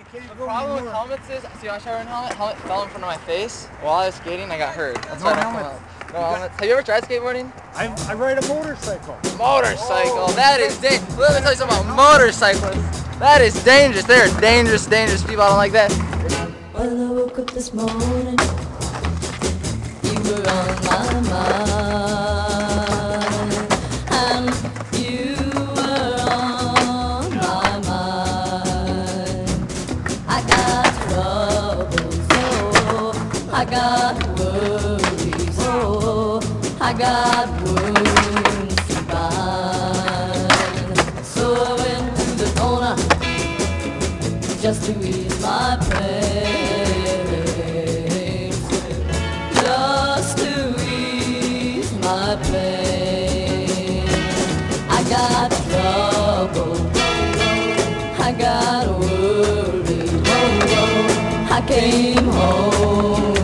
can't The go problem with anymore. helmets is, see, when I tried wearing a helmet fell in front of my face while I was skating. I got hurt. That's why I don't come out. No helmets. Have you ever tried skateboarding? I ride a motorcycle. Motorcycle. That is dangerous. Let me tell you something about motorcyclists. That is dangerous. They are dangerous, dangerous people. I don't like that. Well, I woke up this morning, you were on my mind, and you were on my mind. I got troubles, oh, I got worries, oh, I got wounds to bind. So I went to the corner just to ease my pain, just to ease my pain. I got trouble, I got worry, I came home